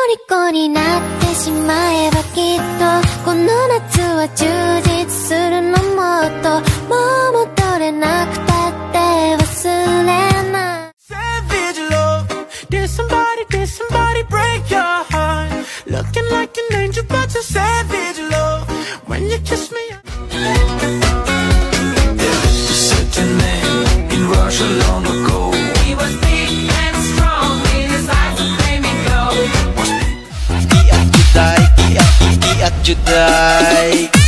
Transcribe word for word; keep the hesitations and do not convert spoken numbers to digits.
虜になってしまえばきっとこの夏は充実するのもっともう戻れなくたって忘れない Savage love, did somebody, did somebody break your heart? Looking like an angel but you're savage love. When you kiss me There lived a certain man in Russia long ago. He was big and strong, with his eyes a flaming glow. Iat Juday, Iat, Iat Juday.